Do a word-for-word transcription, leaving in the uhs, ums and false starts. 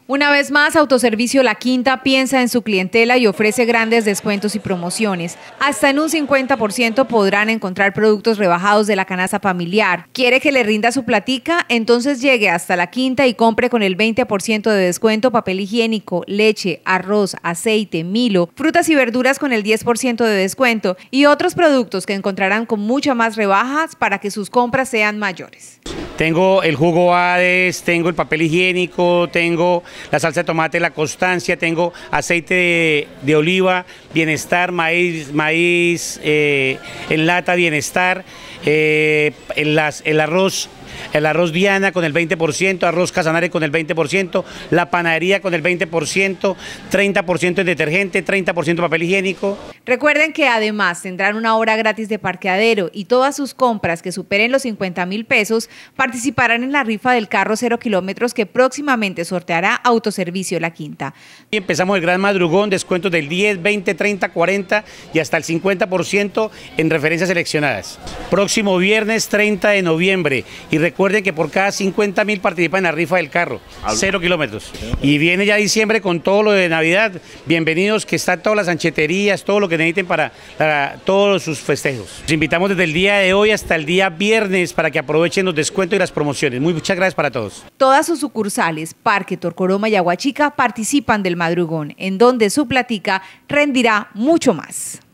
Una vez más, Autoservicio La Quinta piensa en su clientela y ofrece grandes descuentos y promociones. Hasta en un cincuenta por ciento podrán encontrar productos rebajados de la canasta familiar. ¿Quiere que le rinda su platica? Entonces llegue hasta La Quinta y compre con el veinte por ciento de descuento papel higiénico, leche, arroz, aceite, Milo, frutas y verduras con el diez por ciento de descuento y otros productos que encontrarán con muchas más rebajas para que sus compras sean mayores. Tengo el jugo Hades, tengo el papel higiénico, tengo la salsa de tomate, la Constancia, tengo aceite de, de oliva, Bienestar, maíz, maíz eh, en lata, Bienestar, eh, el, las, el arroz. El arroz Diana con el veinte por ciento, arroz Casanare con el veinte por ciento, la panadería con el veinte por ciento, treinta por ciento en detergente, treinta por ciento papel higiénico. Recuerden que además tendrán una hora gratis de parqueadero y todas sus compras que superen los cincuenta mil pesos participarán en la rifa del carro cero kilómetros que próximamente sorteará Autoservicio La Quinta. Y empezamos el gran madrugón, descuentos del diez, veinte, treinta, cuarenta y hasta el cincuenta por ciento en referencias seleccionadas. Próximo viernes treinta de noviembre y recuerden que por cada cincuenta mil participan en la rifa del carro, cero kilómetros. Y viene ya diciembre con todo lo de Navidad. Bienvenidos, que están todas las ancheterías, todo lo que necesiten para, para todos sus festejos. Los invitamos desde el día de hoy hasta el día viernes para que aprovechen los descuentos y las promociones. Muy muchas gracias para todos. Todas sus sucursales, Parque, Torcoroma y Aguachica participan del madrugón, en donde su platica rendirá mucho más.